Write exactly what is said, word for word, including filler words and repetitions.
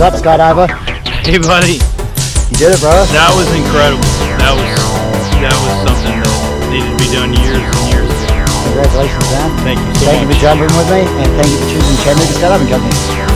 up, skydiver? Hey buddy. You did it, bro. That was incredible. That was that was something that needed to be done years and years ago. Congratulations, man. Thank you so Thank much. you for jumping with me, and thank you for choosing Chenry to skydiving company.